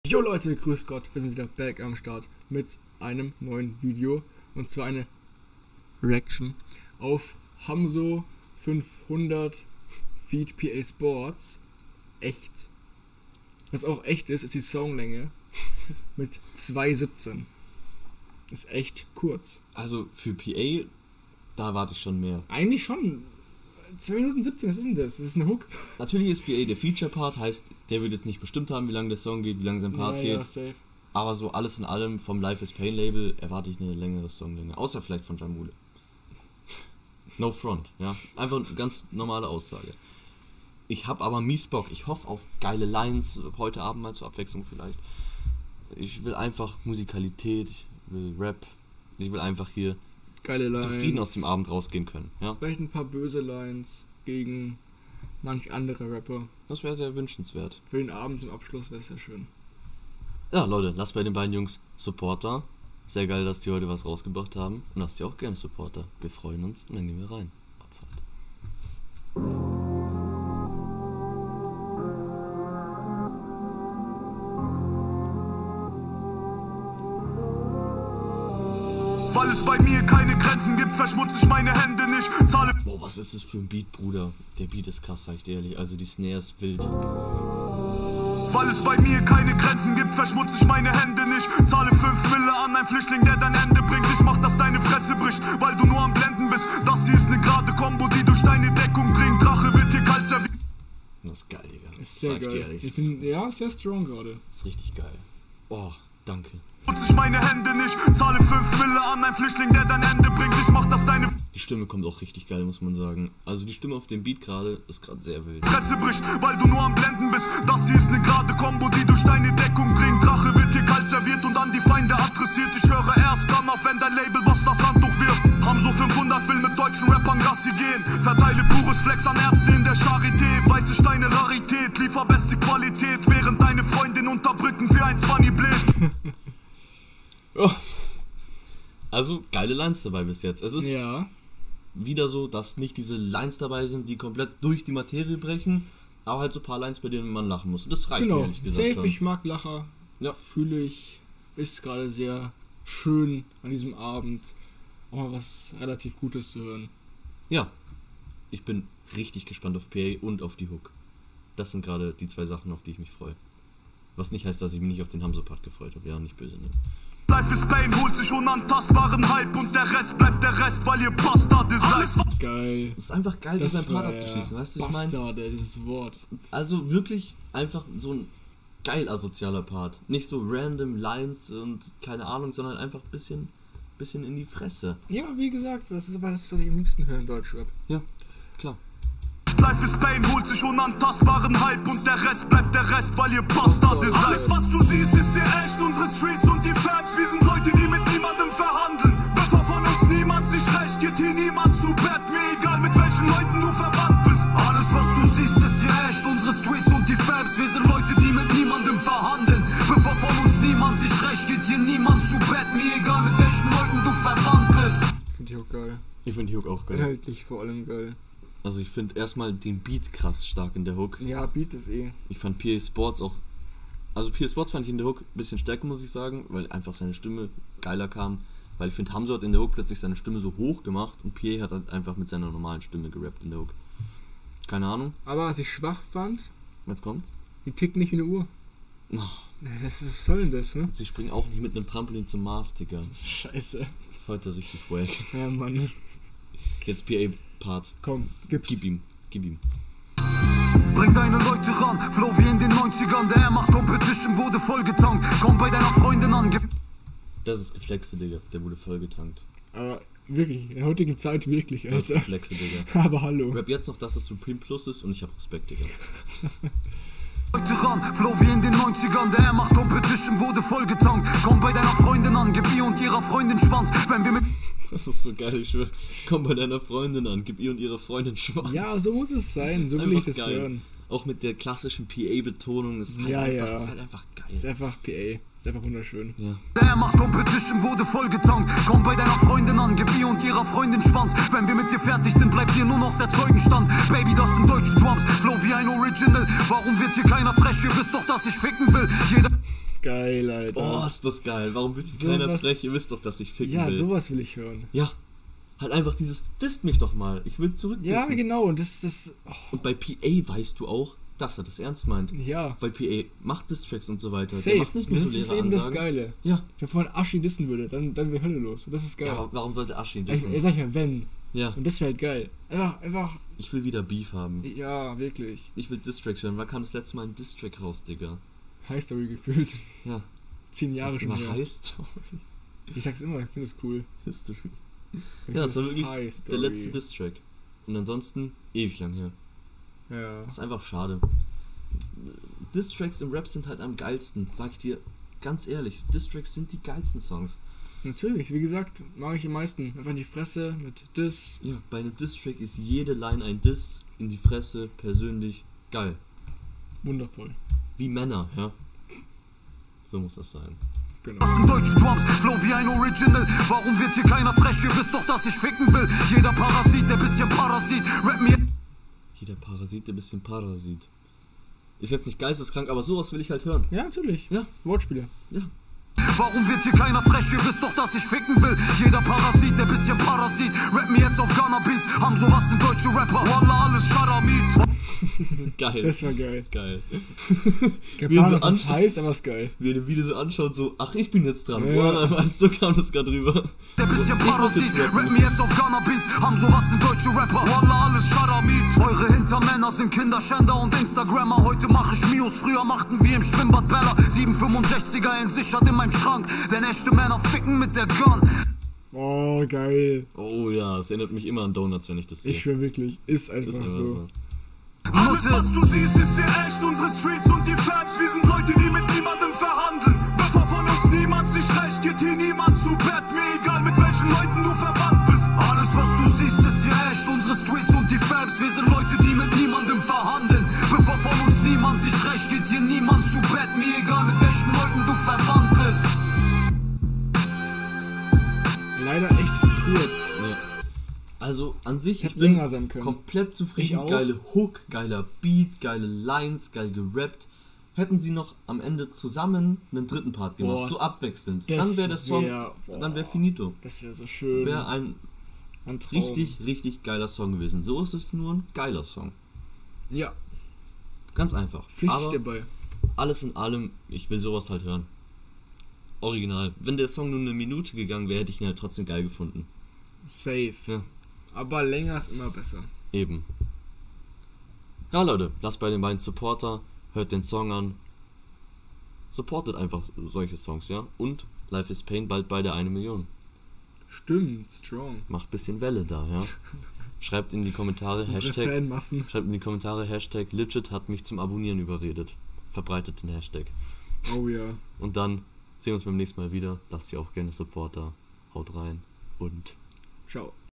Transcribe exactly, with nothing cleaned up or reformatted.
Jo Leute, grüß Gott, wir sind wieder back am Start mit einem neuen Video und zwar eine Reaction auf Hamso fünfhundert Feat P A Sports. Echt. Was auch echt ist, ist die Songlänge mit zwei siebzehn. Ist echt kurz. Also für P A, da warte ich schon mehr. Eigentlich schon. zwei Minuten siebzehn, was ist denn das? Das ist ein Hook. Natürlich ist P A der Feature-Part, heißt, der wird jetzt nicht bestimmt haben, wie lange der Song geht, wie lange sein Part ja, geht. Ja, safe. Aber so alles in allem vom Life is Pain Label erwarte ich eine längere Songlänge. Außer vielleicht von Jamule. No front, ja. Einfach eine ganz normale Aussage. Ich habe aber mies Bock. Ich hoffe auf geile Lines, heute Abend mal zur Abwechslung vielleicht. Ich will einfach Musikalität, ich will Rap. Ich will einfach hier geile Lines, zufrieden aus dem Abend rausgehen können. Ja? Vielleicht ein paar böse Lines gegen manch andere Rapper. Das wäre sehr wünschenswert. Für den Abend zum Abschluss wäre es sehr schön. Ja, Leute, lasst bei den beiden Jungs Supporter. Sehr geil, dass die heute was rausgebracht haben. Und lasst ihr auch gerne Supporter. Wir freuen uns und dann gehen wir rein. Abfahrt. Weil es bei mir keine Grenzen gibt, verschmutze ich meine Hände nicht. Zahle. Boah, was ist das für ein Beat, Bruder? Der Beat ist krass, sag ich dir ehrlich. Also die Snare ist wild. Weil es bei mir keine Grenzen gibt, verschmutze ich meine Hände nicht. Zahle fünf Mille an einen Flüchtling, der dein Ende bringt. Ich mach, dass deine Fresse bricht, weil du nur am Blenden bist. Das hier ist eine gerade Kombo, die durch deine Deckung dringt. Drache wird hier kalt serviert. Das ist geil, Digga. Ist sehr sag geil. Ich dir ehrlich. Ich bin, ja, sehr strong gerade. Ist richtig geil. Oh, danke. Ich meine Hände nicht, zahle fünf Mille an einen Flüchtling, der dein Ende bringt. Ich mach, dass deine Die Stimme kommt auch richtig geil, muss man sagen. Also die Stimme auf dem Beat gerade ist gerade sehr wild. Fresse bricht, weil du nur am Blenden bist. Das hier ist eine gerade Kombo, die durch deine Deckung dringt. Drache wird hier kalt serviert und an die Feinde adressiert. Ich höre erst dann auf, wenn dein Labelboss das Handtuch wirft. Hamso fünfhundert will mit deutschen Rappern Gassi gehen. Verteile pures Flex an Ärzte in der Charité. Weiße Steine Rarität, liefer beste Qualität. Während deine Freundin unter Brücken für ein Zwanni bläst. Oh. Also geile Lines dabei bis jetzt. Es ist ja wieder so, dass nicht diese Lines dabei sind, die komplett durch die Materie brechen, aber halt so ein paar Lines, bei denen man lachen muss. Und das reicht genau. mir ehrlich gesagt Safe, schon. ich mag Lacher. Ja. Fühle ich. Ist gerade sehr schön an diesem Abend auch mal was relativ Gutes zu hören. Ja. Ich bin richtig gespannt auf P A und auf die Hook. Das sind gerade die zwei Sachen, auf die ich mich freue. Was nicht heißt, dass ich mich nicht auf den Hamso-Part gefreut habe. Ja, nicht böse, ne? Life is Pain holt sich unantastbaren Hype und der Rest bleibt der Rest, weil ihr Bastarde seid. Geil. Es ist einfach geil, Das das ein Part war, abzuschließen, ja, weißt du, ich meine? Bastarde, dieses Wort. Also wirklich einfach so ein geil asozialer Part. Nicht so random Lines und keine Ahnung, sondern einfach ein bisschen, bisschen in die Fresse. Ja, wie gesagt, das ist aber das, was ich am liebsten höre in Deutschrap. Ja, klar. Life is Pain holt sich unantastbaren Hype und der Rest bleibt der Rest, weil ihr Bastarde seid. Alles, was du siehst, ist hier echt. Unsere Streets und die Fabs, wir sind Leute, die mit niemandem verhandeln. Bevor von uns niemand sich rächt, geht hier niemand zu Bett. Mir egal, mit welchen Leuten du verwandt bist. Alles, was du siehst, ist hier echt. Unsere Streets und die Fabs, wir sind Leute, die mit niemandem verhandeln. Bevor von uns niemand sich rächt, geht hier niemand zu Bett. Mir egal, mit welchen Leuten du verwandt bist. Ich finde die Hook geil. Ich finde die Hook auch geil. Inhaltlich vor allem geil. Also ich finde erstmal den Beat krass stark in der Hook. Ja, Beat ist eh. Ich fand P A Sports auch, also P A Sports fand ich in der Hook ein bisschen stärker, muss ich sagen, weil einfach seine Stimme geiler kam. Weil ich finde, Hamso hat in der Hook plötzlich seine Stimme so hoch gemacht und P A hat halt einfach mit seiner normalen Stimme gerappt in der Hook. Keine Ahnung. Aber was ich schwach fand, Jetzt kommt. die tickt nicht wie eine Uhr. Oh, Was ist, soll denn das, ne? sie springen auch nicht mit einem Trampolin zum Mars, Digga. Scheiße. Ist heute richtig wack. Ja, Mann. Jetzt P A-Part. Komm, gib's. Gib ihm, gib ihm. Bring deine Leute ran, Flow wie in den neunzigern. Der M acht Competition wurde vollgetankt. Komm bei deiner Freundin an, gib. Das ist Geflexe, Digga. Der wurde vollgetankt. Aber wirklich, in der heutigen Zeit wirklich, Das ist Alter. Geflexe, Digga. Aber hallo. Rap jetzt noch, dass es Supreme Plus ist und ich hab Respekt, Digga. Leute ran, Flow wie in den neunzigern. Der M acht Competition wurde vollgetankt. Komm bei deiner Freundin an, gib ihr und ihrer Freundin Schwanz. Wenn wir mit. Das ist so geil, ich schwör. Komm bei deiner Freundin an, gib ihr und ihrer Freundin Schwanz. Ja, so muss es sein, so will Einfach ich das geil. hören. Auch mit der klassischen P A-Betonung ist halt, Ja, einfach, ja. ist halt einfach geil. Ist einfach P A, ist einfach wunderschön. Ja. Der M acht Competition wurde vollgetankt. Komm bei deiner Freundin an, gib ihr und ihrer Freundin Schwanz. Wenn wir mit dir fertig sind, bleibt dir nur noch der Zeugenstand. Baby, das sind deutsche Drums, Flow wie ein Original. Warum wird hier keiner frech? Ihr wisst doch, dass ich ficken will. Jeder geil, Alter. Oh, ist das geil. Warum wird So keiner was- frech? Ihr wisst doch, dass ich ficken Ja, will. sowas will ich hören. Ja. Halt einfach dieses, disst mich doch mal. Ich will zurück Ja, dissen. genau. Und das, das, oh, Und bei P A weißt du auch, dass er das ernst meint. ja, Weil P A macht Distracks und so weiter. Der safe. macht nicht nur Das so ist leere eben das Ansagen. Geile. Ja. Wenn man Aschi dissen würde, dann, dann wäre Hölle los. Und das ist geil. Ja, aber warum sollte Aschi ich, dissen? ich sag ja, wenn. Ja. Und das wäre halt geil. Einfach, einfach, Ich will wieder Beef haben. ja, wirklich. Ich will Distracks hören. Wann kam das letzte Mal ein Distrack raus, Digga? High Story gefühlt. Ja. Zehn Jahre Das ist schon immer her. High Story. Ich sag's immer, ich finde es cool. History. Ich Ja, das war find wirklich High der Story. letzte Distrack. Und ansonsten ewig lang her. Ja. Das ist einfach schade. Distracks im Rap sind halt am geilsten, sag ich dir ganz ehrlich. Distracks sind die geilsten Songs. Natürlich, wie gesagt, mag ich am meisten. Einfach in die Fresse mit Diss. Ja, bei einem Distrack ist jede Line ein Diss in die Fresse, persönlich geil. Wundervoll. Wie Männer, ja. So muss das sein. Genau. Das sind deutsche Drums, Flow wie ein Original. Warum wird hier keiner frech? Ihr wisst doch, dass ich ficken will. Jeder Parasit, der bisschen Parasit. Rap mir. Jeder Parasit, der bisschen Parasit. Ist jetzt nicht geisteskrank, aber sowas will ich halt hören. Ja, natürlich. Ja. Wortspiele. Ja. Warum wird hier keiner frech? Ihr wisst doch, dass ich ficken will. Jeder Parasit, der bisschen Parasit. Rap mir jetzt auf Ghana Beats. Haben sowas in deutsche Rapper. Wallah, alles Charamit. Geil. Das war geil. Geil. Keine Wie er Ahnung, so was das anschaut. heißt, aber ist geil. Wie er den Video so anschaut, so, ach, ich bin jetzt dran. Ja. Boah, weißt du, so kam das gerade rüber. Der bisschen Ich muss Parasit. jetzt rappen. Rap mir jetzt auf Ghana Beats. Haben sowas in deutsche Rapper. Wallah, alles Charamit. Eure Hintermänner sind Kinderschänder und Instagrammer. Heute mach ich Mios. Früher machten wir im Schwimmbad Bella. sieben fünfundsechziger entsichert in meinem Schrank. Denn echte Männer ficken mit der Gun. Oh, geil. Oh ja, es erinnert mich immer an Donuts, wenn ich das sehe. Ich schwör wirklich. Ist einfach Das ist so. einfach so. Alles, was du siehst, ist hier echt. Unsere Streets und die Fabs. Wir sind Leute, die mit niemandem verhandeln. Bevor von uns niemand sich recht, geht hier niemand zu Bett. Mir egal, mit welchen Leuten du verwandt bist. Alles, was du siehst, ist hier echt. Unsere Streets und die Fabs. Wir sind Leute, die mit niemandem verhandeln. Bevor von uns niemand sich recht, geht hier niemand zu Bett. Mir egal, mit welchen Leuten du verwandt bist. Leider echt kurz. Ja. Also an sich, ich Hätte bin länger sein können. komplett Ich zufrieden. auch. Geile Hook, geiler Beat, geile Lines, geil gerappt. Hätten sie noch am Ende zusammen einen dritten Part gemacht, Boah. so abwechselnd, Das dann wäre der Song, wär- boah. dann wäre finito. Das wäre so schön. Wäre ein Ein Traum. richtig, richtig geiler Song gewesen. So ist es nur ein geiler Song. Ja, Ganz einfach. pflichtig Aber dabei. alles in allem, ich will sowas halt hören. Original. Wenn der Song nur eine Minute gegangen wäre, hätte ich ihn halt trotzdem geil gefunden. Safe. Ja. Aber länger ist immer besser. Eben. Ja, Leute, lasst bei den beiden Supporter, hört den Song an. Supportet einfach solche Songs, ja. Und Life is Pain bald bei der eine Million. Stimmt, strong. Macht bisschen Welle da, ja. Schreibt in die Kommentare Unsere Hashtag, Fanmassen. schreibt in die Kommentare Hashtag Legit hat mich zum Abonnieren überredet. Verbreitet den Hashtag. Oh ja. Und dann sehen wir uns beim nächsten Mal wieder. Lasst ihr auch gerne Supporter. Haut rein und Ciao.